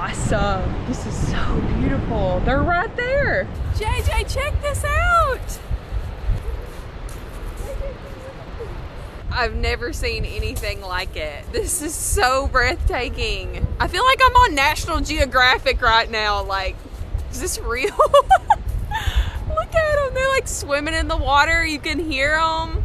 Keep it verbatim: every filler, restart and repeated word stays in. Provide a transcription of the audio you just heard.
awesome. This is so beautiful. They're right there. J J, check this out. I've never seen anything like it. This is so breathtaking. I feel like I'm on National Geographic right now. Like, is this real? Look at them. They're like swimming in the water. You can hear them.